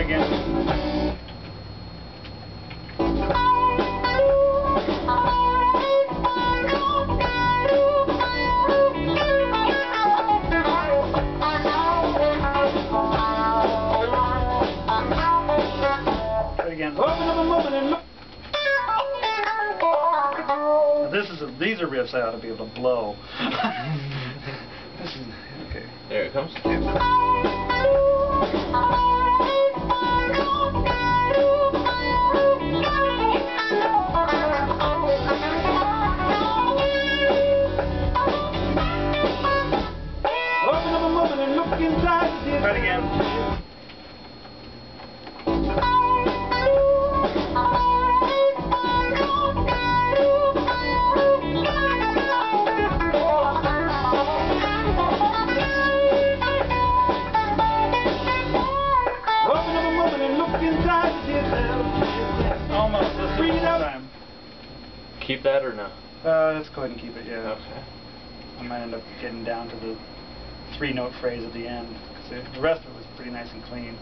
again. These are riffs I ought to be able to blow. This is okay. There it comes. Try it again. Almost. Let's read it time. Keep that or no? Let's go ahead and keep it, yeah. Okay. I might end up getting down to the 3-note phrase at the end, because the rest of it was pretty nice and clean.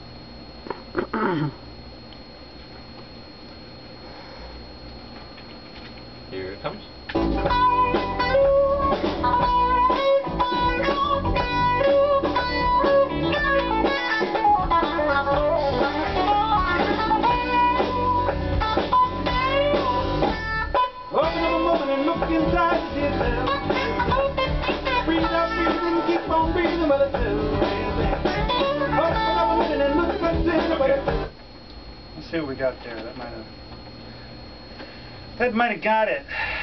Here it comes. Let's see what we got there. That might have got it.